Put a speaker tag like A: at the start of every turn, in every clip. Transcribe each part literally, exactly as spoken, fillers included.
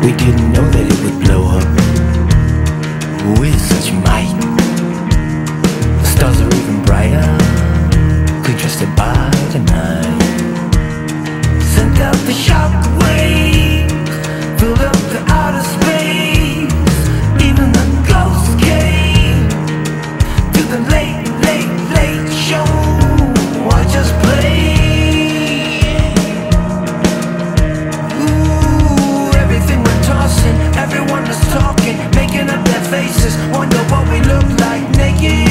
A: We didn't know that it would blow up with such might. The stars are even brighter, congested by the night. Sent out the shockwaves, filled up the outer space. Even the ghosts came to the late, late, late show. I just played. Ooh, everything went tossing, everyone was talking, making up their faces, wonder what we look like naked.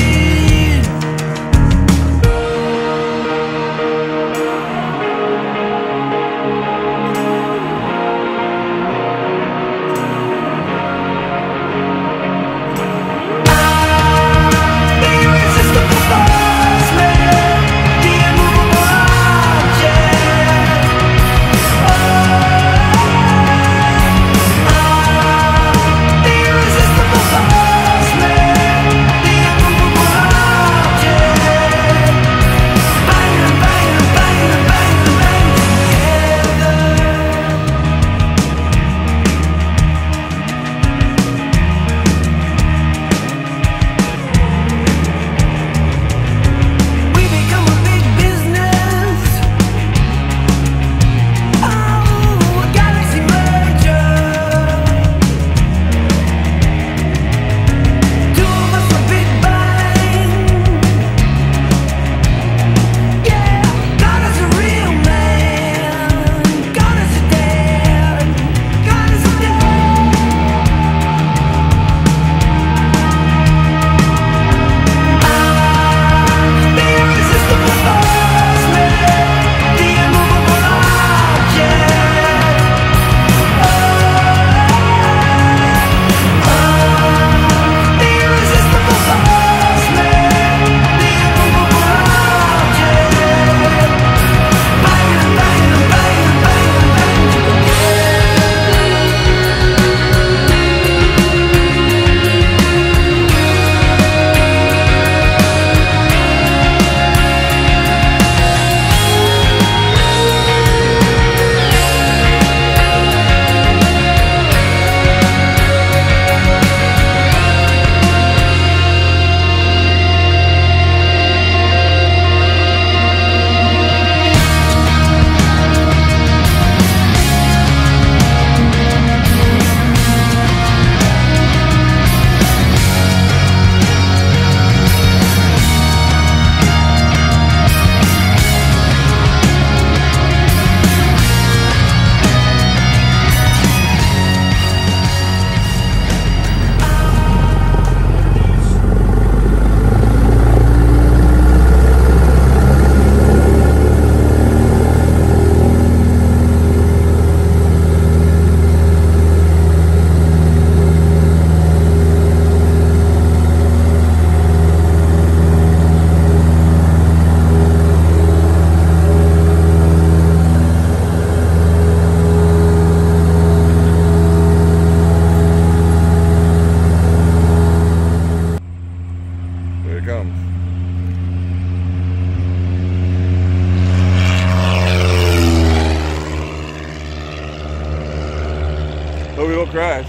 B: Hope we don't crash.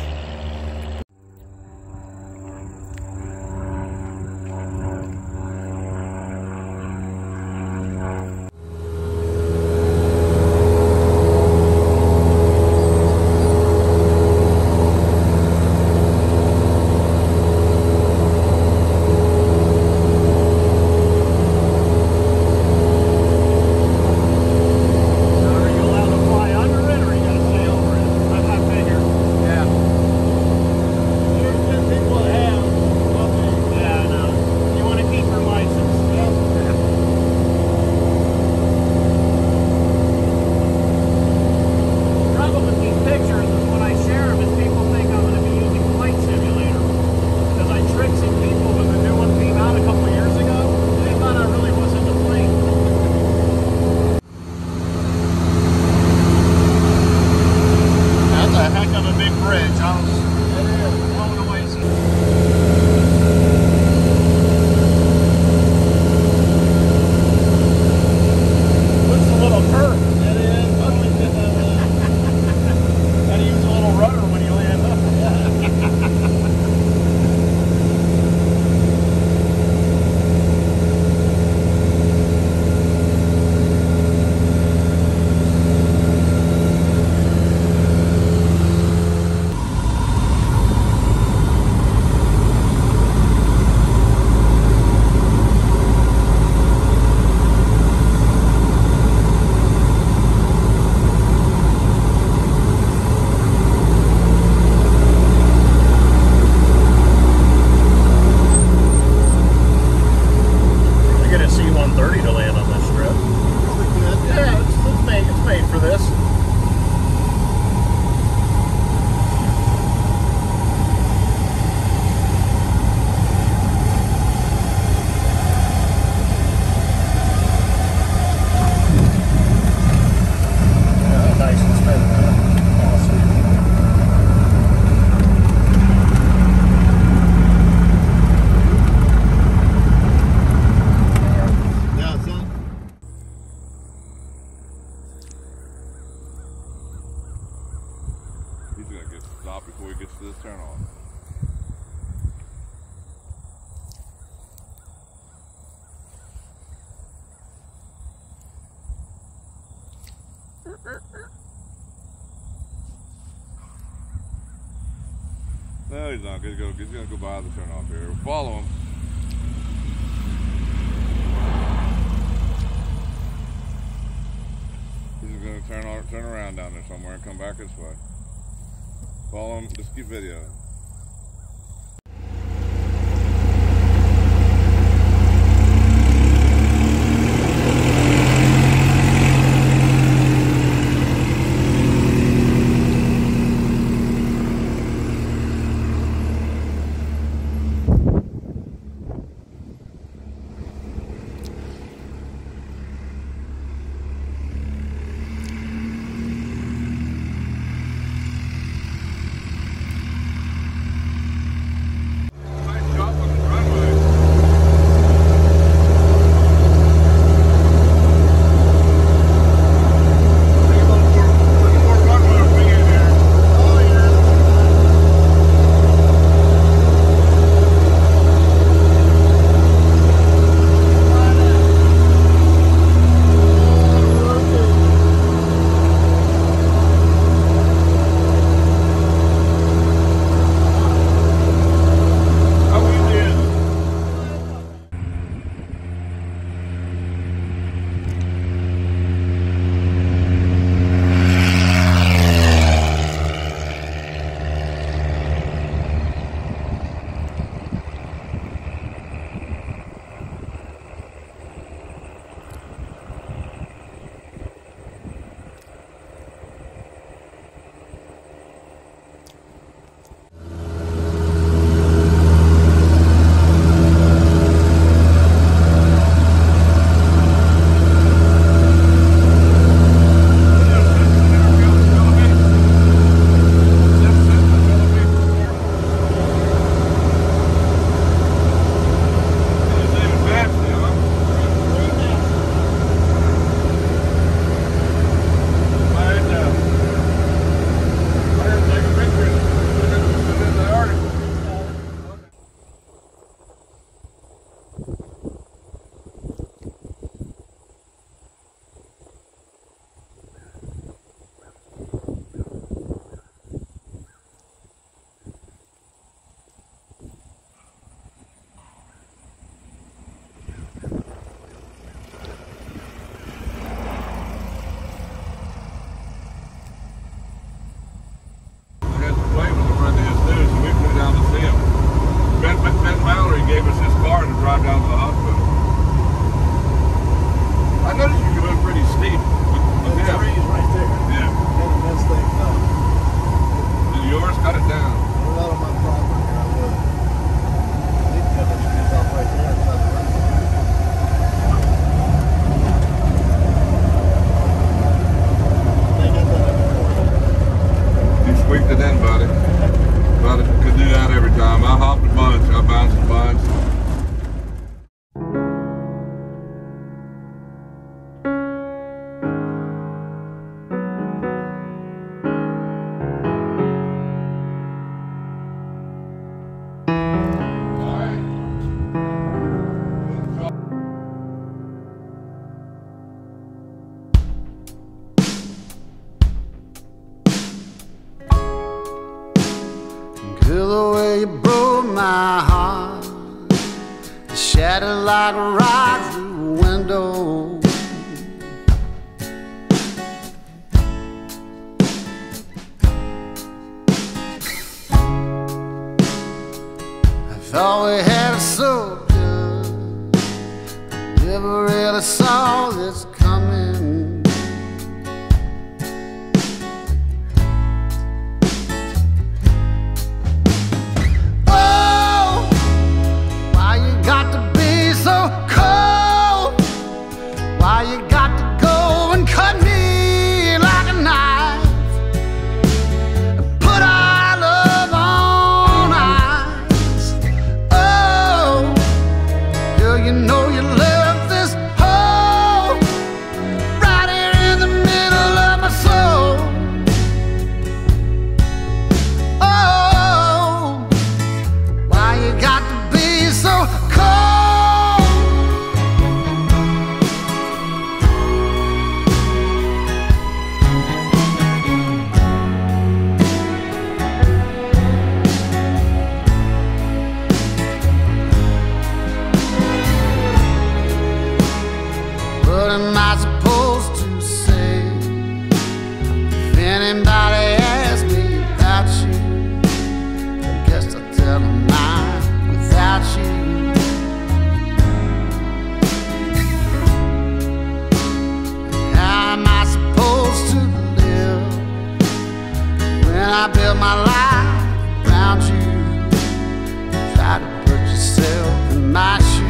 C: You're allowed to fly under it, or you gotta stay over it. I, I figure. Yeah. one thirty to land on this strip.
D: Probably good.
C: Yeah, it's, it's made it's made for this. Yeah, nice and smooth. Awesome.
D: Yeah, it's on.
B: He's gonna get stopped before he gets to this turn off. No, he's not. He's gonna, he's gonna go by the turn off here. We'll follow him. He's gonna turn on, turn around down there somewhere and come back this way. Follow him. Just keep videoing.
E: Feel the way you broke my heart, it shattered like a rock through a window. I thought we had it so good, I never nearly saw this coming. Oh, why you got to be so cold? Why you got to go and cut me like a knife? Put our love on ice. Oh, girl, you know you left this hole right here in the middle of my soul. Oh, why you got to be so cold? What am I supposed to say if anybody asks me about you? I guess I'll tell them I'm without you. How am I supposed to live when I build my life around you? Try to put yourself in my shoes.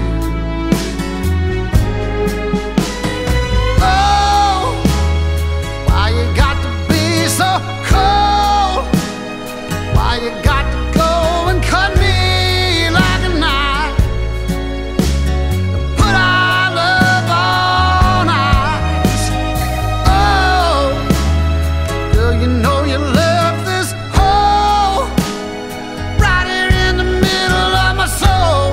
E: Oh, why you got to be so cold? Why you got to go and cut me like a knife? Put our love on ice. Oh, girl, you know you left this hole right here in the middle of my soul.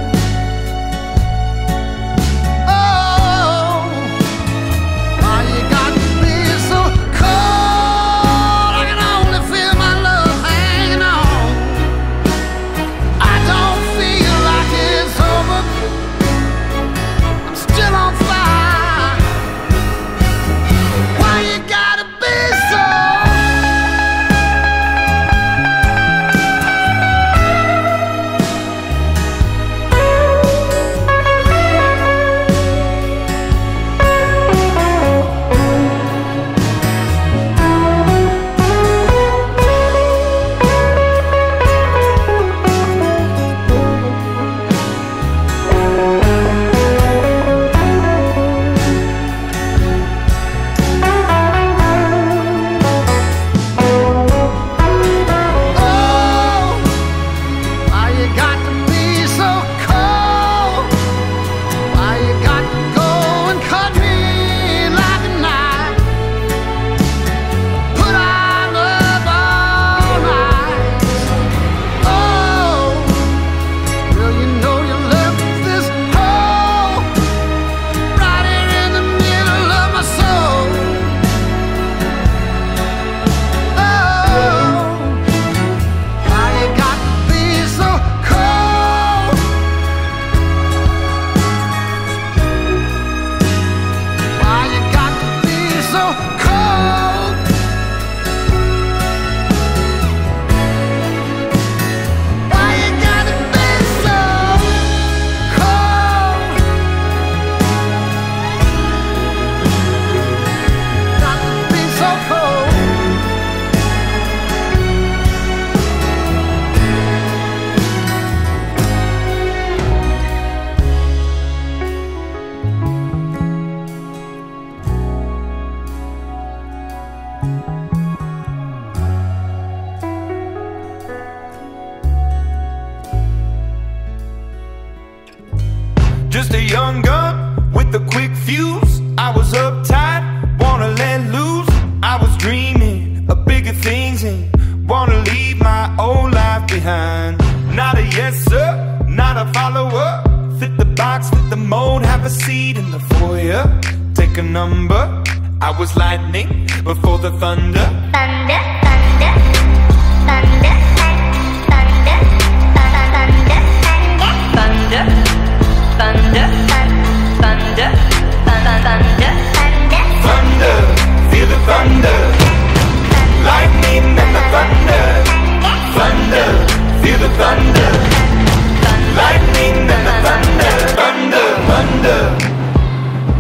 E: Oh, why you got to be so cold? I can only feel my love hanging on. I don't feel like it's over. I'm still on fire. Why you gotta be so? Oh, why you got to be so cold? Why you got to go and cut me like a knife? Put our love on ice. Oh, girl, you know you left this hole right here in the middle of my soul. Oh, why you got to be so cold? Why you got to be so cold? Why you gotta be so cold? Got to be so cold.
F: Just a young gun with a quick fuse. I was uptight, wanna let loose. I was dreaming of bigger things and wanna leave my old life behind. Not a yes sir, not a follower. Fit the box, fit the mold, have a seat in the foyer. Take a number. I was lightning before the thunder.
G: Thunder, thunder, thunder, thunder, thunder, thunder, thunder, thunder, thunder, thunder,
F: Thunder, feel the thunder. Lightning and the thunder. Thunder, feel the thunder. Lightning and the thunder. Thunder, thunder.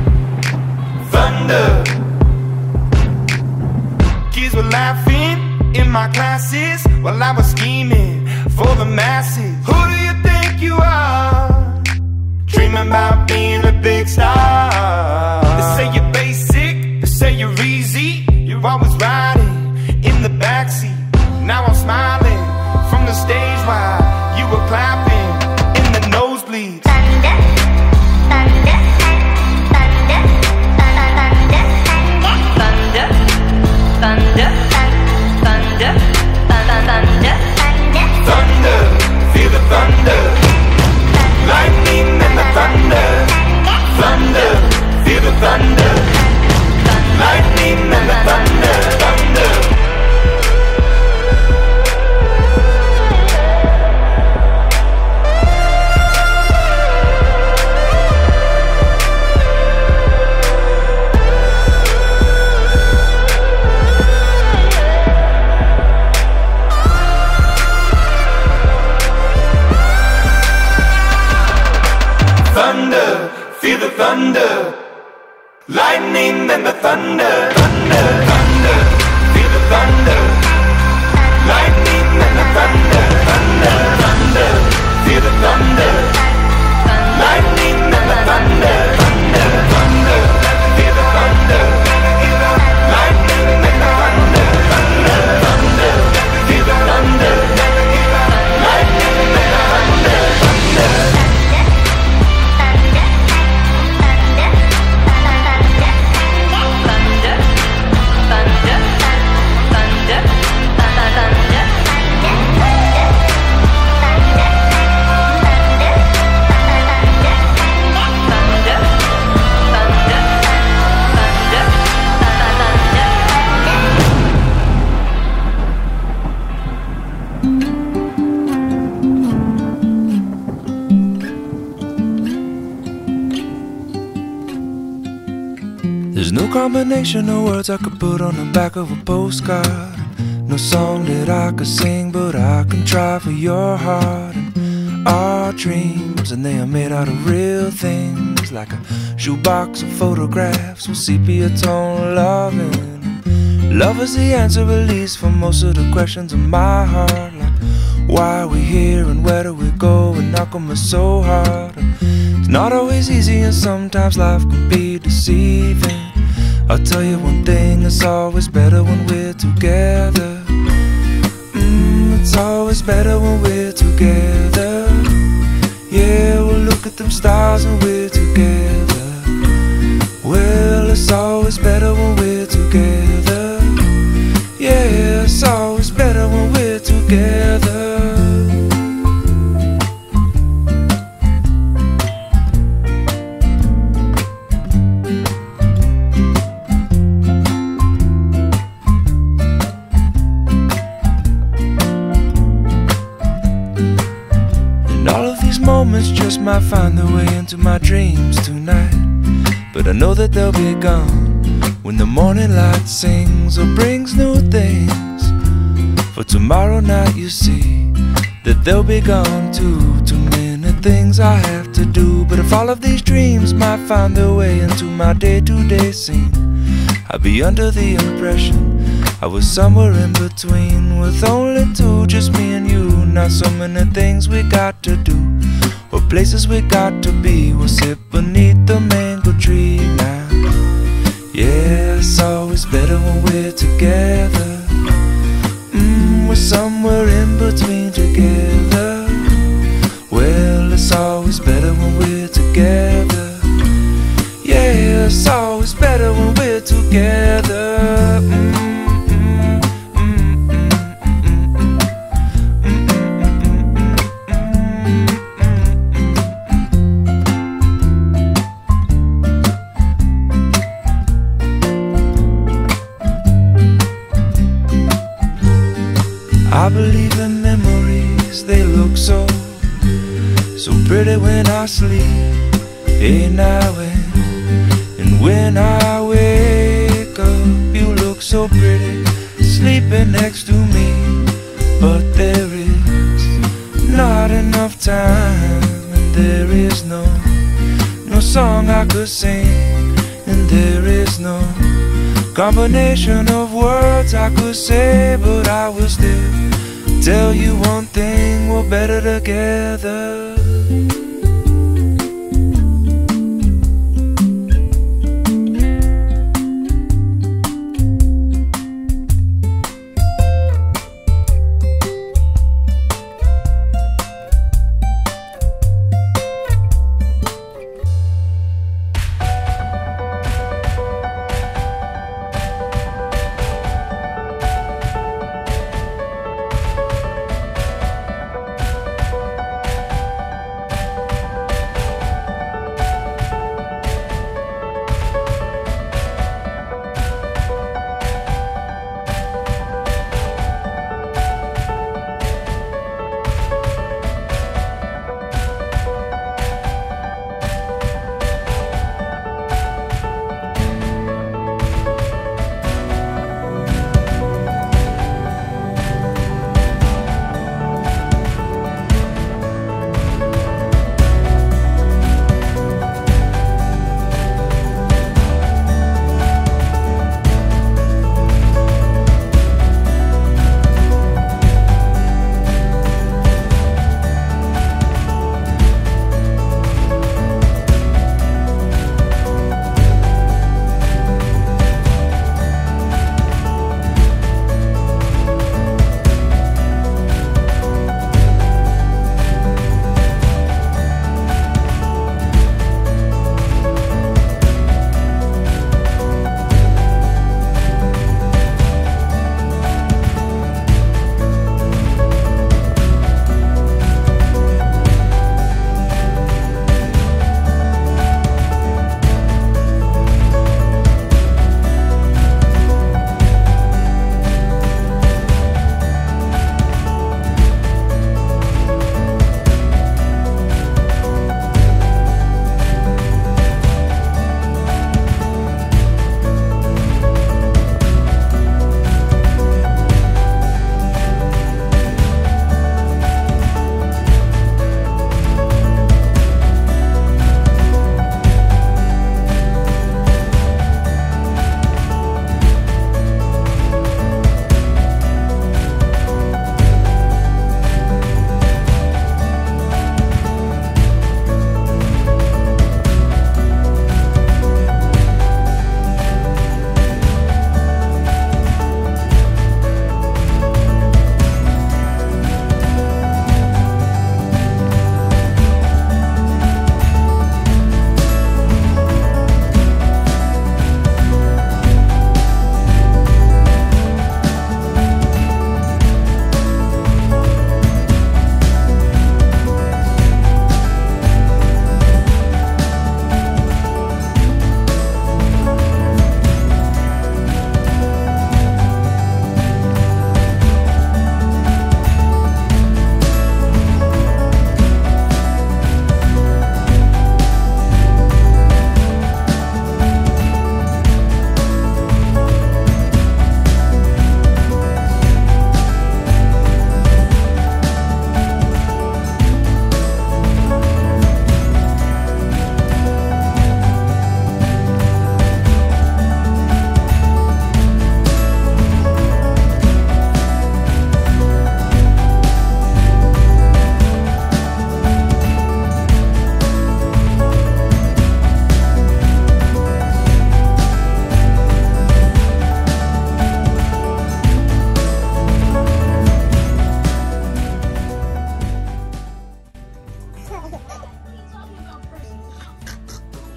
F: about being a big star. They say you're basic, they say you're easy. You're always riding in the backseat. Now I'm smiling from the stage while you were clapping in the nosebleeds.
G: Thunder, thunder, thunder, thunder, thunder, thunder, thunder, thunder,
F: thunder, feel the thunder, lightning and the thunder, thunder, feel the thunder, lightning and the thunder, thunder. Thunder, feel the thunder, lightning and the thunder, thunder, thunder, feel the thunder, lightning and the thunder, thunder, thunder, feel the thunder, lightning and the thunder, thunder, thunder, feel the thunder, lightning and the thunder, thunder, thunder, feel the thunder, lightning and the thunder, thunder.
H: There's no combination of words I could put on the back of a postcard. No song that I could sing, but I can try for your heart. And our dreams, and they are made out of real things, like a shoebox of photographs with sepia tone loving. Love is the answer, at least, for most of the questions in my heart, like why are we here and where do we go, and how come it's so hard. And it's not always easy, and sometimes life can be deceiving. I'll tell you one thing, it's always better when we're together. Mm, it's always better when we're together. Yeah, we'll look at them stars and we're together. Well, it's always better when we're together. Yeah, it's always better when we're together. Moments just might find their way into my dreams tonight, but I know that they'll be gone when the morning light sings or brings new things. For tomorrow night you see that they'll be gone too. Too many things I have to do, but if all of these dreams might find their way into my day-to-day scene, I'd be under the impression I was somewhere in between, with only two, just me and you. Not so many things we got to do, or places we got to be. We'll sit beneath the mango tree now. Yeah, it's always better when we're together. Mm, we're somewhere in between together. Well, it's always better when we're together. Yeah, it's always better when we're together. Mm. I believe in memories, they look so, so pretty when I sleep. Hey now and, and when I wake up, you look so pretty, sleeping next to me. But there is not enough time, and there is no, no song I could sing, and there is no combination of words I could say, but I will still tell you one thing, we're better together.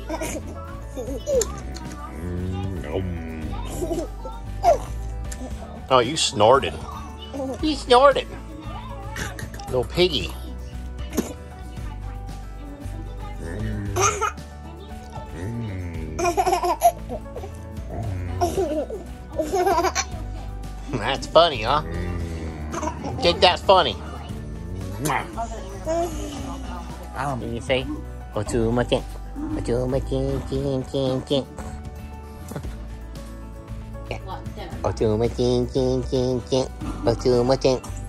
I: Oh, you snorted. You snorted. Little piggy. That's funny, huh? Think that's funny.
J: Um, you say, oh, too much, oh, too much, chin, chin, chin, chin. Oh, too much, chin, chin, chin, chin. Oh, too much, chin.